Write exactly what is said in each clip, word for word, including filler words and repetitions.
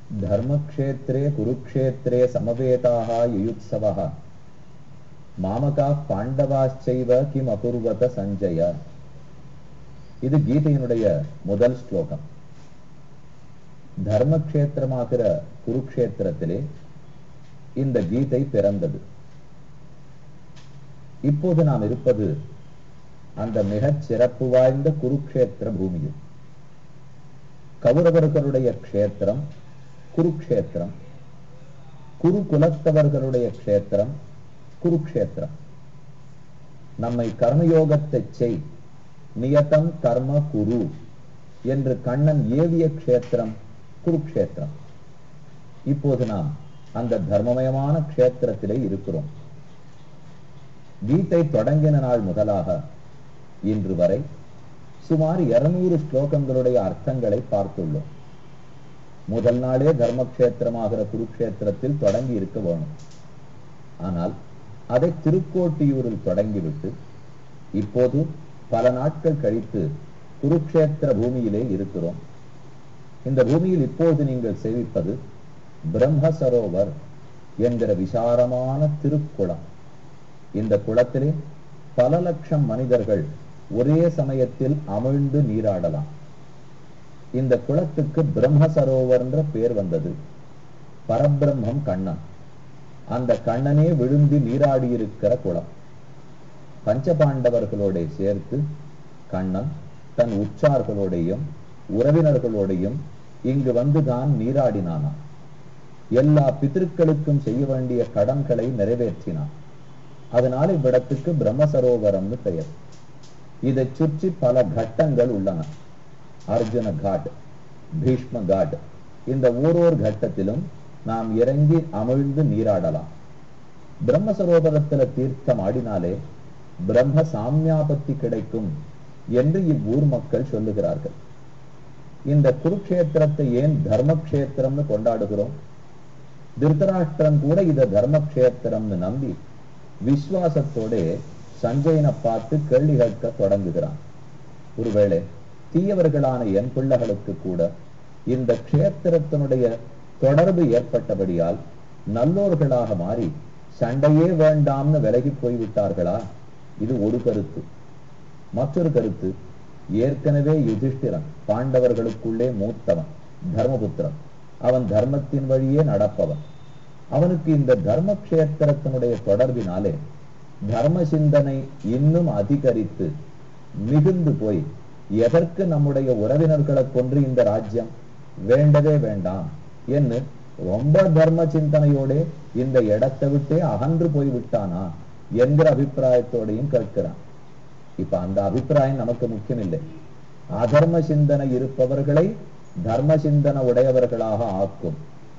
தர்மக்ஷேத்ரே குருக்ஷேத்ரே சமவேதாக யுயுத்சவஹ மாமகா பாண்டவாச்சைவ கிம் அகுர்வத சஞ்சய. இது கீதையினுடைய முதல் ஸ்லோகம். தர்மக்ஷேத்திரமாகிற குருக்ஷேத்திரத்திலே இந்த கீதை பிறந்தது. இப்போது நாம் இருப்பது அந்த மிகச் சிறப்பு வாய்ந்த குருக்ஷேத்திர பூமியில். கௌரவர்களுடைய க்ஷேத்திரம் குருக்ஷேத்திரம், குரு குலத்தவர்களுடைய க்ஷேத்திரம் குருக்ஷேத்திரம். நம்மை கர்மயோகத்தை செய், நியதம் கர்ம குரு என்று கண்ணன் ஏவிய க்ஷேத்திரம் குருக்ஷேத்திரம். இப்போது நாம் அந்த தர்மமயமான க்ஷேத்திரத்திலே இருக்கிறோம். கீதை தொடங்கின நாள் முதலாக இன்று வரை சுமார் இருநூறு ஸ்லோகங்களுடைய அர்த்தங்களை பார்த்துள்ளோம். முதல் நாளே தர்மக்ஷேத்திரமாகிற குருக்ஷேத்திரத்தில் தொடங்கி இருக்க வேணும். ஆனால் அதை திருக்கோட்டியூரில் தொடங்கிவிட்டு இப்போது பல நாட்கள் கழித்து குருக்ஷேத்திர பூமியிலே இருக்கிறோம். இந்த பூமியில் இப்போது நீங்கள் சேவிப்பது பிரம்ம சரோவர் என்கிற விசாரமான திருக்குளம். இந்த குளத்திலே பல லட்சம் மனிதர்கள் ஒரே சமயத்தில் அமிழ்ந்து நீராடலாம். இந்த குளத்துக்கு பிரம்ம சரோவர் என்ற பெயர் வந்தது. பரபிரம்மம் கண்ணன், அந்த கண்ணனே விழுந்து நீராடியிருக்கிற குளம். பஞ்சபாண்டவர்களோட சேர்த்து கண்ணன் தன் உற்றார்களோடையும் உறவினர்களோடையும் இங்கு வந்துதான் நீராடினானாம். எல்லா பிதர்களுக்கும் செய்ய வேண்டிய கடன்களை நிறைவேற்றினான். அதனால இவ்விடத்துக்கு பிரம்மசரோவரம்னு பெயர். இதை சுற்றி பல கட்டங்கள் உள்ளன. அர்ஜுன காட், பீஷ்ம காட். இந்த ஓரோர் கட்டத்திலும் நாம் இறங்கி அமிழ்ந்து நீராடலாம். பிரம்மசரோவரத்துல தீர்த்தம் ஆடினாலே பிரம்ம சாமியாபத்தி கிடைக்கும் என்று இவ்வூர் மக்கள் சொல்லுகிறார்கள். இந்த குருக்ஷேத்திரத்தை ஏன் தர்மக்ஷேத்திரம்னு கொண்டாடுகிறோம்? திருதராஷ்டிரன் கூட இதை தர்மக்ஷேத்திரம்னு நம்பி விசுவாசத்தோட சஞ்சயனை பார்த்து கேள்வி கேட்க தொடங்குகிறான். ஒருவேளை தீயவர்களான என் பிள்ளைகளுக்கு கூட இந்த க்ஷேத்திரத்தினுடைய தொடர்பு ஏற்பட்டபடியால் நல்லோர்களாக மாறி சண்டையே வேண்டாம்னு விலகி போய்விட்டார்களா? இது ஒரு கருத்து. மற்றொரு கருத்து, ஏற்கனவே யுதிஷ்டிரன் பாண்டவர்களுக்குள்ளே மூத்தவன், தர்மபுத்திரன். அவன் தர்மத்தின் வழியே நடப்பவன். அவனுக்கு இந்த தர்மக்ஷேத்திரத்தினுடைய தொடர்பினாலே தர்ம சிந்தனை இன்னும் அதிகரித்து மிகுந்து போய் எதற்கு நம்முடைய உறவினர்களை கொன்று இந்த ராஜ்யம் வேண்டவே வேண்டாம் என்று ரொம்ப தர்ம சிந்தனையோட இந்த இடத்தை விட்டே அகன்று போய் விட்டானா என்கிற அபிப்பிராயத்தோடையும் கேட்கிறான். இப்ப அந்த அபிப்பிராயம் நமக்கு முக்கியம் இல்லை. அதர்ம சிந்தனை இருப்பவர்களை தர்ம சிந்தனை உடையவர்களாக ஆக்கும்,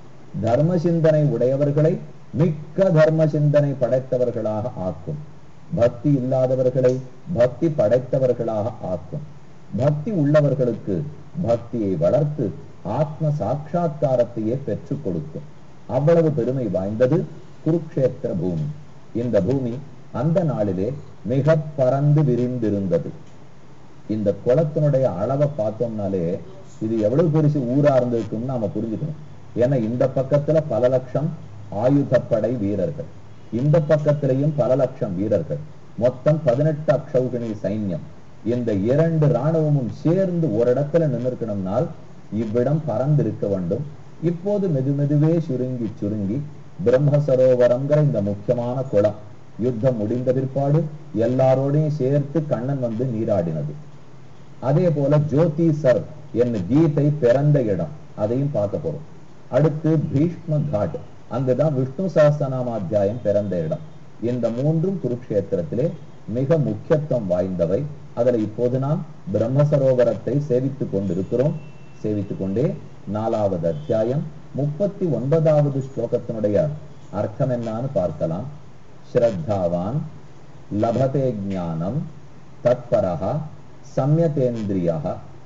தர்ம சிந்தனை உடையவர்களை மிக்க தர்ம சிந்தனை படைத்தவர்களாக ஆக்கும், பக்தி இல்லாதவர்களை பக்தி படைத்தவர்களாக ஆக்கும், பக்தி உள்ளவர்களுக்கு பக்தியை வளர்த்து ஆத்ம சாட்சா்காரத்தையே பெற்றுக் கொடுக்கும். அவ்வளவு பெருமை வாய்ந்தது குருக்ஷேத்திர பூமி. இந்த பூமி அந்த நாளிலே மிக பறந்து விரிந்திருந்தது. இந்த குளத்தினுடைய அளவை பார்த்தோம்னாலே இது எவ்வளவு பெருசு ஊரா இருந்திருக்கும்னு நாம புரிஞ்சுக்கணும். ஏன்னா இந்த பக்கத்துல பல லட்சம் ஆயுதப்படை வீரர்கள், இந்த பக்கத்திலையும் பல லட்சம் வீரர்கள், மொத்தம் பதினெட்டு அக்ஷௌகிணி சைன்யம். இந்த இரண்டு இராணுவமும் சேர்ந்து ஒரு இடத்துல நின்றுக்கணும்னால் இவ்விடம் பறந்திருக்க வேண்டும். இப்போது மெது மெதுவே சுருங்கி சுருங்கி பிரம்மசரோவரம்ங்கிற இந்த முக்கியமான குளம் யுத்தம் முடிந்த பிற்பாடு எல்லாரோடையும் சேர்த்து கண்ணன் வந்து நீராடினது. அதே போல ஜோதிசர் என்ன கீதை பிறந்த இடம், அதையும் பார்க்க போறோம். அடுத்து பீஷ்ம காட், அங்குதான் விஷ்ணு சஹஸ்ரநாம அத்தியாயம் பிறந்த இடம். இந்த மூன்றும் குருக்ஷேத்திரத்திலே மிக முக்கியத்துவம் வாய்ந்தவை. அதுல இப்போது நாம் பிரம்மசரோவரத்தை சேவித்துக் கொண்டிருக்கிறோம். சேவித்துக் கொண்டே நாலாவது அத்தியாயம் முப்பத்தி ஒன்பதாவது ஸ்லோகத்தினுடைய அர்த்தம் என்னான்னு பார்க்கலாம். ஸ்ரத்தாவான் லபதே ஞானம் தத்பரஹ சம்யதேந்திரியஹ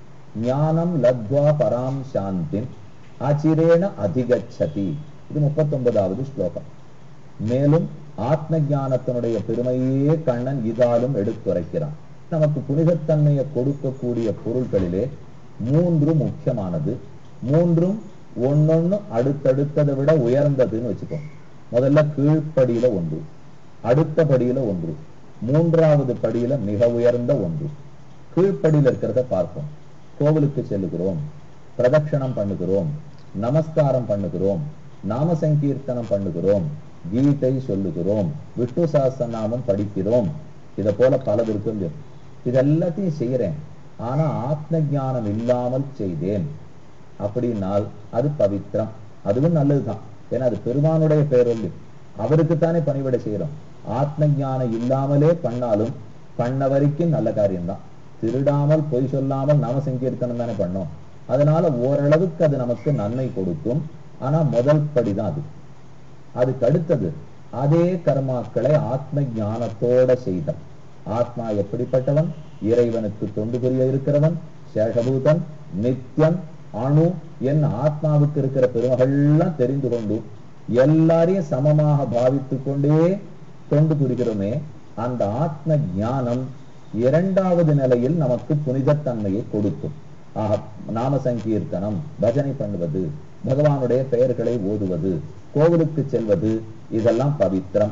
ஞானம் லத்வா பராம் சாந்திம் ஆச்சிரேண அதிகச்சதி. இது முப்பத்தி ஒன்பதாவது ஸ்லோகம். மேலும் ஆத்ம ஞானத்தினுடைய பெருமையே கண்ணன் இதாலும் எடுத்துரைக்கிறான். நமக்கு புனிதத்தன்மையை கொடுக்கக்கூடிய பொருள்களிலே மூன்று முக்கியமானது. மூன்றும் ஒன்னொன்னு அடுத்தடுத்ததை விட உயர்ந்ததுன்னு வச்சுக்கோ. முதல்ல கீழ்ப்படியில ஒன்று, அடுத்த படியில ஒன்று, மூன்றாவது படியில மிக உயர்ந்த ஒன்று. கீழ்ப்படியில இருக்கிறத பார்ப்போம். கோவிலுக்கு செல்லுகிறோம், பிரதட்சணம் பண்ணுகிறோம், நமஸ்காரம் பண்ணுகிறோம், நாம சங்கீர்த்தனம் பண்ணுகிறோம், கீதை சொல்லுகிறோம், விஷ்ணு சஹஸ்ரநாமம் படிக்கிறோம். இதை போல பலது இருக்கு. இது எல்லாத்தையும் செய்யறேன், ஆனா ஆத்ம ஞானம் இல்லாமல் செய்தேன் அப்படின்னால் அது பவித்திரம். அதுவும் நல்லதுதான், ஏன்னா அது பெருமானுடைய பேரொல்லி, அவருக்குத்தானே பணிவிடை செய்யறோம். ஆத்ம ஞானம் இல்லாமலே பண்ணாலும் பண்ண வரைக்கும் நல்ல காரியம்தான். திருடாமல் பொய் சொல்லாமல் நாம சங்கீர்த்தனம் தானே பண்ணோம். அதனால ஓரளவுக்கு அது நமக்கு நன்மை கொடுக்கும். ஆனா முதல் படிதான் அது. அதுக்கு அடுத்தது அதே கர்மாக்களை ஆத்ம ஞானத்தோட செய்தல். ஆத்மா எப்படிப்பட்டவன்? இறைவனுக்கு தொண்டு புரிய இருக்கிறவன், சேஷபூதன், நித்தியம், அணு என் ஆத்மாவுக்கு இருக்கிற பெருமகள்லாம் தெரிந்து கொண்டு எல்லாரையும் சமமாக பாவித்து கொண்டே தொண்டு புரிகிறோமே, அந்த ஆத்ம ஞானம் இரண்டாவது நிலையில் நமக்கு புனிதத்தன்மையை கொடுக்கும். ஆக நாம சங்கீர்த்தனம், பஜனை பண்ணுவது, பகவானுடைய பெயர்களை ஓதுவது, கோவிலுக்கு செல்வது, இதெல்லாம் பவித்திரம்.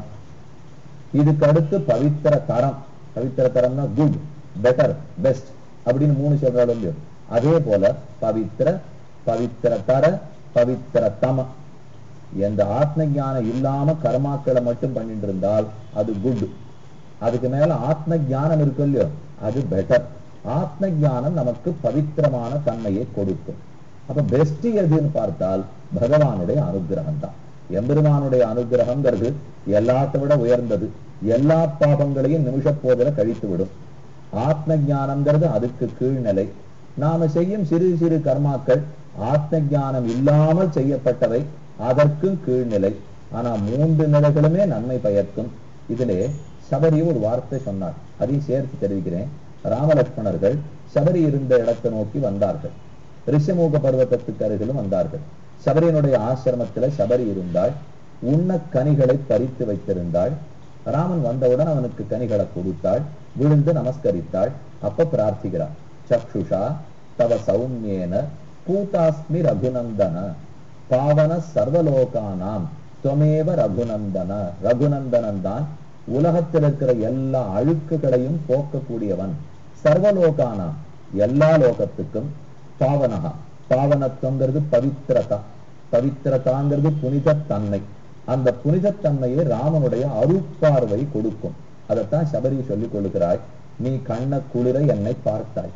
இதுக்கு அடுத்து பவித்திர தரம். பவித்திர தரம்னா குட், பெட்டர், பெஸ்ட் அப்படின்னு மூணு சொல்றாலும். அதே போல பவித்திர, பவித்திர தர, பவித்திர தம. எந்த ஆத்ம ஞானம் இல்லாம கர்மாக்களை மட்டும் பண்ணிட்டு இருந்தால் அது குட். அதுக்கு மேல ஆத்ம ஞானம் இருக்கு இல்லையோ, அது பெட்டர். ஆத்ம ஞானம் நமக்கு பவித்திரமான தன்மையை கொடுக்கும். அப்ப பெஸ்ட் எதுன்னு பார்த்தால் பகவானுடைய அனுகிரகம் தான். எம்பெருமானுடைய அனுகிரகம்ங்கிறது எல்லாத்தை விட உயர்ந்தது. எல்லா பாபங்களையும் நிமிஷ போதில கழித்து விடும். ஆத்ம ஞானம்ங்கிறது அதுக்கு கீழ்நிலை. நாம செய்யும் சிறு சிறு கர்மாக்கள் ஆத்ம ஞானம் இல்லாமல் செய்யப்பட்டவை, அதற்கும் கீழ்நிலை. ஆனா மூன்று நிலைகளுமே நன்மை பயக்கும். இதிலே சபரி ஒரு வார்த்தை சொன்னார், அதையும் சேர்த்து தெரிவிக்கிறேன். ராமலட்சுமணர்கள் சபரி இருந்த இடத்தை நோக்கி வந்தார்கள். ரிஷமூக பர்வத்தத்துக்கு அருகிலும் வந்தார்கள். சபரியினுடைய ஆசிரமத்துல சபரி இருந்தாள். உண்ண கனிகளை பறித்து வைத்திருந்தாள். ராமன் வந்தவுடன் அவனுக்கு கனிகளை கொடுத்தாள். விழுந்து நமஸ்கரித்தாள். அப்ப பிரார்த்திக்கிறாள், சக்ஷுஷா தவ சௌமியேன பூதாஸ்மி ரகுநந்தன பாவன சர்வலோகானாம் துவமேவ ரகுநந்தன. ரகுநந்தனன் தான் உலகத்தில் இருக்கிற எல்லா அழுக்குகளையும் போக்கக்கூடியவன். சர்வலோகானாம் எல்லா லோகத்துக்கும். பாவனகா, பாவனத்துவங்கிறது பவித்திரதா. பவித்திரதாங்கிறது புனிதத்தன்மை. அந்த புனிதத்தன்மையை ராமனுடைய அருட்பார்வை கொடுக்கும். அதைத்தான் சபரி சொல்லிக் கொள்ளுகிறாய். நீ கண்ண குளிர என்னை பார்த்தாய்,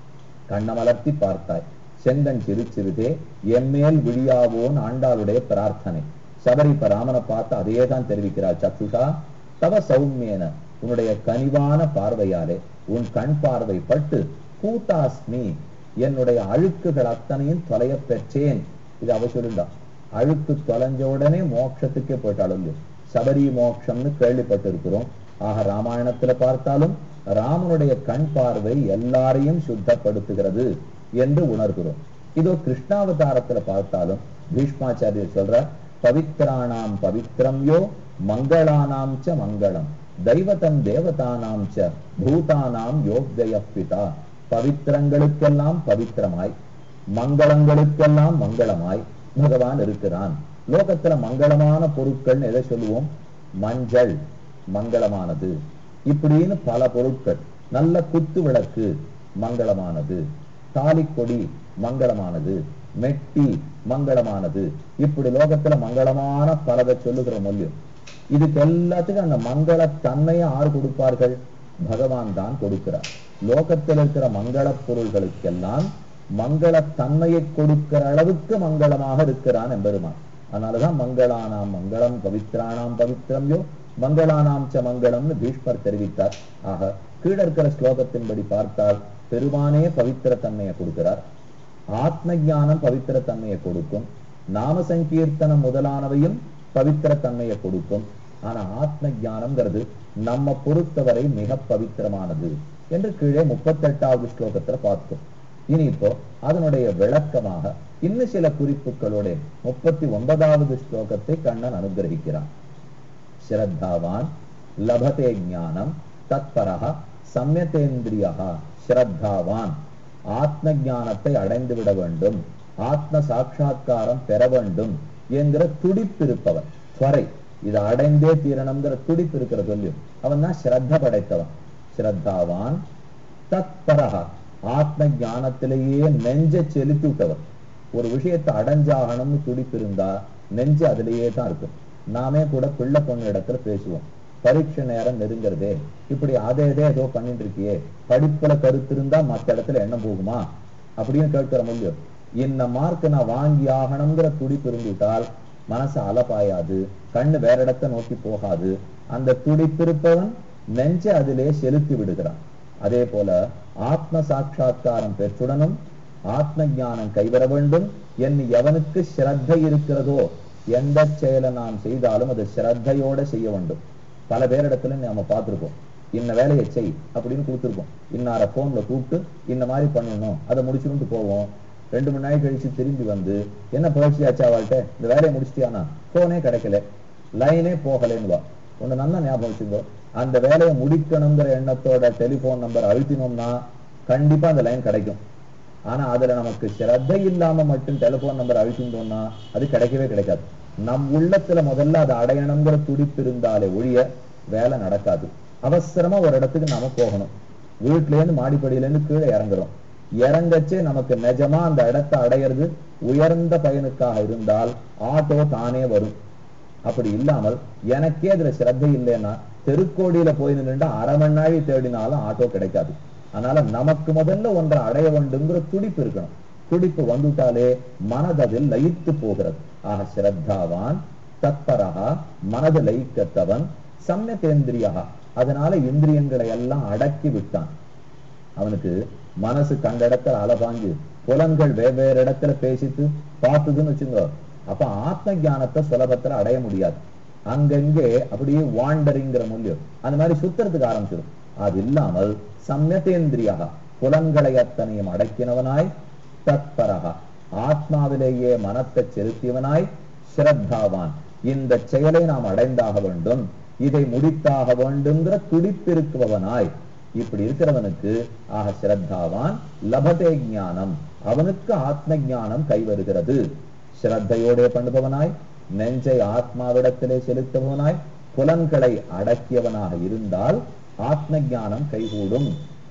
கண்ண மலர்த்தி பார்த்தாய், செங்கன் சிறு சிறுதே எம்மேல் விழியாவோன் ஆண்டாளுடைய பிரார்த்தனை. சபரி இப்ப ராமனை பார்த்து அதே தான் தெரிவிக்கிறார். சக்ஷுஷா தவ சௌமியேன, உன்னுடைய கனிவான பார்வையாலே, உன் கண் பார்வை பட்டு பூதாஸ்மி, என்னுடைய அழுக்குகள் அத்தனையும் தொலைய பெற்றேன். இது அவ சொல்லுண்டா. அழுக்கு தொலைஞ்ச உடனே மோட்சத்துக்கே போயிட்டாலும். சபரி மோட்சம்னு கேள்விப்பட்டு இருக்கிறோம். ஆக ராமாயணத்துல பார்த்தாலும் ராமனுடைய கண் பார்வை எல்லாரையும் சுத்தப்படுத்துகிறது என்று உணர்கிறோம். இதோ கிருஷ்ணாவதாரத்துல பார்த்தாலும் பீஷ்மாச்சாரியர் சொல்ற, பவித்ராணாம் பவித்ரம் யோ மங்களானாம் ச மங்களம் தெய்வதம் தேவதானாம் ச பூதானாம் யோக்தய பிதா. பவித்திரங்களுக்கெல்லாம் பவித்திரமாய், மங்களங்களுக்கெல்லாம் மங்களமாய் பகவான் இருக்கிறான். லோகத்துல மங்களமான பொருட்கள் எதை சொல்லுவோம்? மஞ்சள் மங்களமானது, இப்படின்னு பல பொருட்கள். நல்ல குத்து விளக்கு மங்களமானது, தாலிக்கொடி மங்களமானது, மெட்டி மங்களமானது. இப்படி லோகத்துல மங்களமான பலதை சொல்லுகிற மொழியும். இதுக்கு எல்லாத்துக்கும் அந்த மங்கள தன்மையை யார் கொடுப்பார்கள்? பகவான் தான் கொடுக்கிறார். லோகத்தில் இருக்கிற மங்கள பொருள்களுக்கெல்லாம் மங்கள தன்மையை கொடுக்கிற அளவுக்கு மங்களமாக இருக்கிறான் எம்பெருமான். அதனாலதான் மங்களானாம் மங்களம் பவித்ரானாம் பவித்ரம் யோ மங்களானாம் ச மங்களம்னு பீஷ்மர் தெரிவித்தார். ஆக கீழே இருக்கிற ஸ்லோகத்தின்படி பார்த்தால் பெருமானே பவித்திர தன்மையை கொடுக்கிறார். ஆத்ம ஞானம் பவித்திர தன்மையை கொடுக்கும். நாம சங்கீர்த்தனம் முதலானவையும் பவித்திர தன்மையை கொடுக்கும். ஆனா ஆத்ம ஞானம்ங்கிறது நம்ம பொறுத்தவரை மிக பவித்திரமானது என்று கீழே முப்பத்தி எட்டாவது ஸ்லோகத்துல பார்த்தோம். இனி இப்போ அதனுடைய விளக்கமாக இன்னும் சில குறிப்புகளோட முப்பத்தி ஒன்பதாவது ஸ்லோகத்தை கண்ணன் அனுகிரகிக்கிறான். ஸ்ரத்தாவான் லபதே ஞானம் தத்பரஹ சம்யதேந்திரியஹ. ஸ்ரத்தாவான் ஆத்ம ஞானத்தை அடைந்து விட வேண்டும். ஆத்ம சாட்சா்காரம் பெற வேண்டும் என்கிற துடிப்பு இருப்பவன், துவரை இதை அடைந்தே தீரணுங்கிற துடிப்பு இருக்கிற சொல்லி அவன் தான் ஸ்ரத்த படைத்தவன். ஸ்ரத்தாவான் தத்பரஹா, ஆத்ம ஞானத்திலேயே நெஞ்ச செலுத்தி விட்டவன். ஒரு விஷயத்தை அடைஞ்சாகணும்னு துடிப்பு இருந்தா நெஞ்சு அதிலேயே தான் இருக்கும். நாமே கூட பிள்ளை பொண்ணு இடத்துல பேசுவோம், பரீட்சை நேரம் நெருங்கிறதே, இப்படி அதே இதே ஏதோ பண்ணிட்டு இருக்கியே, படிப்புல கருத்து இருந்தா மற்ற இடத்துல எண்ணம் போகுமா அப்படின்னு கேட்கிற முடியும். இந்த மார்க் நான் வாங்கி ஆகணுங்கிற துடிப்பு இருந்துவிட்டால் மனசு அலப்பாயாது, கண்ணு வேற இடத்தை நோக்கி போகாது. அந்த துடிப்பு இருப்பவன் நெஞ்ச அதிலே செலுத்தி விடுகிறான். அதே போல ஆத்ம சாட்சா்காரம் பெற்றுடனும் ஆத்ம ஞானம் கைவர வேண்டும் என்று எவனுக்கு ஸ்ரத்தை இருக்கிறதோ, எந்த செயலை நாம் செய்தாலும் அது ஸ்ரத்தையோட செய்ய வேண்டும். பல பேரிடத்துல நாம பார்த்திருக்கோம், இந்த வேலையை செய் அப்படின்னு கொடுத்துருக்கோம், இன்னார போன்ல கூப்பிட்டு இந்த மாதிரி பண்ணணும், அதை முடிச்சுட்டு போவோம். ரெண்டு மணி நாள் கழிச்சு திரும்பி வந்து என்ன பயிற்சியாச்சா வாழ்க்கை, இந்த வேலையை முடிச்சிட்டியானா, போனே கிடைக்கல, லைனே போகலன்னு வா. ஒண்ணு நல்லா ஞாபகம் வச்சுக்கோ, அந்த வேலையை முடிக்கணுங்கிற எண்ணத்தோட டெலிபோன் நம்பர் அழுத்தினோம்னா கண்டிப்பா அந்த லைன் கிடைக்கும். ஆனா அதுல நமக்கு ஸ்ரத்தை இல்லாம மட்டும் டெலிபோன் நம்பர் அழுத்தினோம்னா அது கிடைக்கவே கிடைக்காது. நம் உள்ளத்துல முதல்ல அதை அடையணுங்கிற துடிப்பு இருந்தாலே ஒழிய வேலை நடக்காது. அவசரமா ஒரு இடத்துக்கு நாம போகணும், வீட்டுல இருந்து மாடிப்படியில இருந்து கீழே இறங்குறோம், இறங்கச்சே நமக்கு நிஜமா அந்த இடத்தை அடையிறது உயர்ந்த பயனுக்காக இருந்தால் ஆட்டோ தானே வரும். அப்படி இல்லாமல் எனக்கே அதுல ஸ்ரத்தை இல்லைன்னா தெருக்கோடியில போய் நின்று அரை மணி நாழி தேடினாலும் ஆட்டோ கிடைக்காது. அதனால நமக்கு முதல்ல ஒன்றை அடைய வேண்டுங்கிற துடிப்பு இருக்கணும். துடிப்பு வந்துட்டாலே மனதில் லயித்து போகிறது. ஆக ஸ்ரத்தாவான் தத்பரஹா, மனது லயிக்கத்தவன், சம்யதேந்திரியா, அதனால இந்திரியங்களை எல்லாம் அடக்கி விட்டான். அவனுக்கு மனசு கண்ட இடத்துல அலபாஞ்சு புலன்கள் வெவ்வேறு இடத்துல பேசிட்டு பார்த்துதுன்னு வச்சுங்க, அப்ப ஆத்ம ஞானத்தை சுலபத்துல அடைய முடியாது. அங்கங்கே அப்படியே வாண்டரிங்கிற மூலியம் அந்த மாதிரி சுத்துறதுக்கு ஆரம்பிச்சிடும். அது இல்லாமல் சம்யதேந்திரியாக, புலன்களை அத்தனையும் அடக்கினவனாய், தத்பரஹா, ஆத்மாவிலேயே மனத்தை செலுத்தியவனாய், ஸ்ரத்தாவான், இந்த செயலை நாம் அடைந்தாக வேண்டும், இதை முடித்தாக வேண்டுங்கிற துடிப்பிருக்குபவனாய், இப்படி இருக்கிறவனுக்கு ஆக ஸ்ரத்தாவான் லபதே ஞானம், அவனுக்கு ஆத்ம ஞானம் கைவருகிறது. ஸ்ரத்தையோட பண்ணுபவனாய், நெஞ்சை ஆத்மாவிடத்திலே செலுத்துபவனாய், புலன்களை அடக்கியவனாக இருந்தால் ஆத்ம ஞானம் கைகூடும்.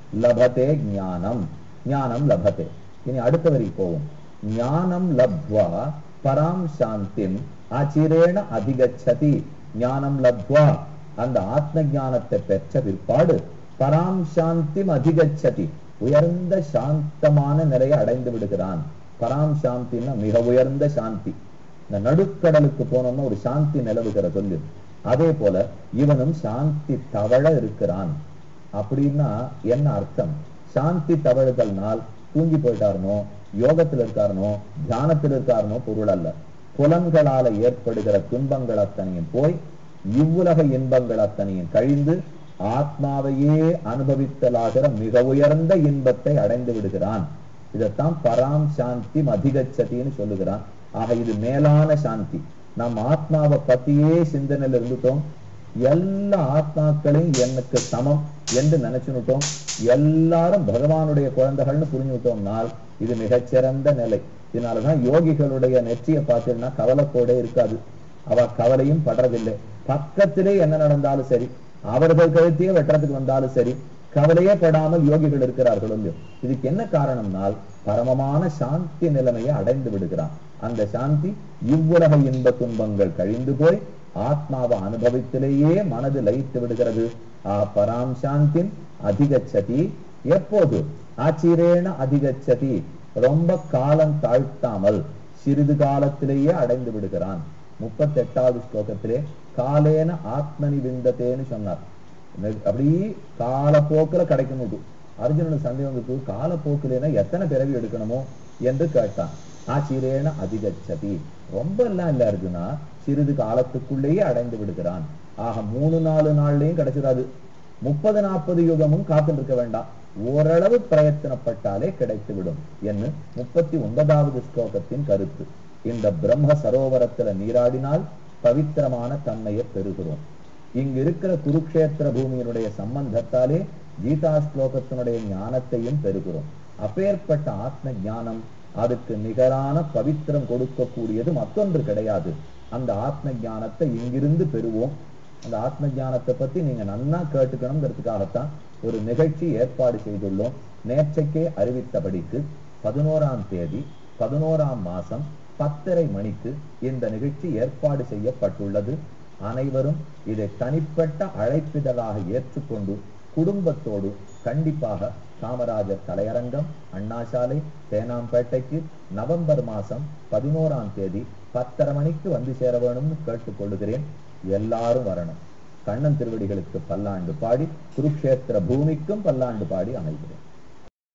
லபதே ஞானம், ஞானம் லபதே. இனி அடுத்த வரி போவோம். ஞானம் லப்த்வா பராம் சாந்திம் ஆச்சிரேண அதிகச்சதி. ஞானம் லப்த்வா, அந்த ஆத்ம ஞானத்தை பெற்ற பிற்பாடு பராம் சாந்திம் அதிகச்சதி, உயர்ந்த சாந்தமான நிலையை அடைந்து விடுகிறான். பராம் சாந்தின்னா மிக உயர்ந்த சாந்தி. இந்த நடுக்கடலுக்கு போனோம்னா ஒரு சாந்தி நிலவுகிற சொல்லு, அதே போல இவனும் சாந்தி தவழ இருக்கிறான். அப்படின்னா என்ன அர்த்தம்? சாந்தி தவழுதல்னால் தூங்கி போயிட்டாருனோ, யோகத்தில் இருக்காருனோ, தியானத்தில் இருக்காருனோ பொருள் அல்ல. புலன்களால ஏற்படுகிற துன்பங்கள் அத்தனையும் போய் இவ்வுலக இன்பங்கள் அத்தனையும் கழிந்து ஆத்மாவையே அனுபவித்தலாகிற மிக உயர்ந்த இன்பத்தை அடைந்து விடுகிறான். இதைத்தான் பராம் சாந்தி அதிகச்சதின்னு சொல்லுகிறான். ஆக இது மேலான சாந்தி. நம் ஆத்மாவை பத்தியே சிந்தனையில் இருந்துட்டோம், எல்லா ஆத்மாக்களையும் எனக்கு சமம் என்று நினைச்சுட்டோம், எல்லாரும் பகவானுடைய குழந்தைகள்னு புரிஞ்சு விட்டோம்னால் இது மிகச்சிறந்த நிலை. இதனாலதான் யோகிகளுடைய நெற்றியை பார்த்தீங்கன்னா கவலைக்கோடே இருக்காது, அவ கவலையும் படுறதில்லை. பக்கத்திலே என்ன நடந்தாலும் சரி, அவர்கள் கழுத்தையே வெட்டுறதுக்கு வந்தாலும் சரி, கவலையே படாமல் யோகிகள் இருக்கிறார்கள். இதுக்கு என்ன காரணம்னால் பரமமான சாந்தி நிலைமையை அடைந்து விடுகிறான். அந்த சாந்தி இவ்வுலக இன்ப துன்பங்கள் கழிந்து போய் ஆத்மாவை அனுபவத்திலேயே மனது லயித்து விடுகிறது. ஆ பராம் சாந்தின் அதிகச்சதி. எப்போது? ஆச்சிரேண அதிகச்சதி, ரொம்ப காலம் தாழ்த்தாமல் சிறிது காலத்திலேயே அடைந்து விடுகிறான். முப்பத்தி எட்டாவது ஸ்லோகத்திலே காலேன ஆத்மனி விந்தத்தேன்னு சொன்னார். அப்படி காலப்போக்குல கிடைக்கணும். அர்ஜுனனுக்கு சந்தேகத்துக்கு காலப்போக்குலேனா எத்தனை பிறவி எடுக்கணுமோ என்று கேட்டான். ஆச்சிரேன அதிகச்சதி, ரொம்ப எல்லாம் இல்ல அர்ஜுனா, சிறிது காலத்துக்குள்ளேயே அடைந்து விடுகிறான். ஆக மூணு நாலு நாள்லயும் கிடைச்சிடாது, முப்பது நாற்பது யுகமும் காத்துட்டு இருக்க வேண்டாம், ஓரளவு பிரயத்தனப்பட்டாலே கிடைத்து விடும் என்று முப்பத்தி ஒன்பதாவது ஸ்லோகத்தின் கருத்து. இந்த பிரம்ம சரோவரத்துல நீராடினால் பவித்திரமான தன்மையை பெறுகிறோம். இங்கு இருக்கிற குருக்ஷேத்திர பூமியினுடைய சம்பந்தத்தாலே கீதா ஸ்லோகத்தினுடைய ஞானத்தையும் பெறுகிறோம். அப்பேற்பட்ட ஆத்ம ஞானம் அதுக்கு நிகரான பவித்திரம் கொடுக்கக்கூடியது மற்றொன்று கிடையாது. அந்த ஆத்ம ஞானத்தை இங்கிருந்து பெறுவோம். அந்த ஆத்ம ஞானத்தை பத்தி நீங்க நன்னா கேட்டுக்கணுங்கிறதுக்காகத்தான் ஒரு நிகழ்ச்சி ஏற்பாடு செய்துள்ளோம். நேற்றைக்கே அறிவித்தபடிக்கு பதினோராம் தேதி பதினோராம் மாசம் பத்தரை மணிக்கு இந்த நிகழ்ச்சி ஏற்பாடு செய்யப்பட்டுள்ளது. அனைவரும் இதை தனிப்பட்ட அழைப்பிதழாக ஏற்றுக்கொண்டு குடும்பத்தோடு கண்டிப்பாக காமராஜர் கலையரங்கம், அண்ணாசாலை, சேனாம்பேட்டைக்கு நவம்பர் மாசம் பதினோராம் தேதி பத்தரை மணிக்கு வந்து சேர வேணும்னு கேட்டுக்கொள்ளுகிறேன். எல்லாரும் வரணும். கண்ணன் திருவடிகளுக்கு பல்லாண்டு பாடி, குருக்ஷேத்திர பூமிக்கும் பல்லாண்டு பாடி அமைகிறேன்.